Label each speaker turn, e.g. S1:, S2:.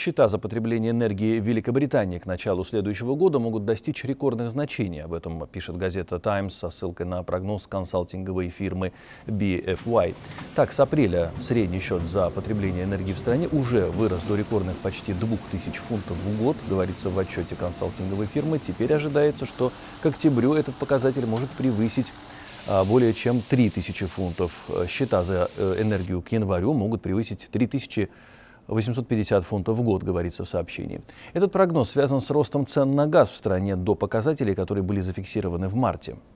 S1: Счета за потребление энергии в Великобритании к началу следующего года могут достичь рекордных значений. Об этом пишет газета «Таймс» со ссылкой на прогноз консалтинговой фирмы BFY. Так, с апреля средний счет за потребление энергии в стране уже вырос до рекордных почти 2000 фунтов в год, говорится в отчете консалтинговой фирмы. Теперь ожидается, что к октябрю этот показатель может превысить более чем 3000 фунтов. Счета за энергию к январю могут превысить 3850 фунтов в год, говорится в сообщении. Этот прогноз связан с ростом цен на газ в стране до показателей, которые были зафиксированы в марте.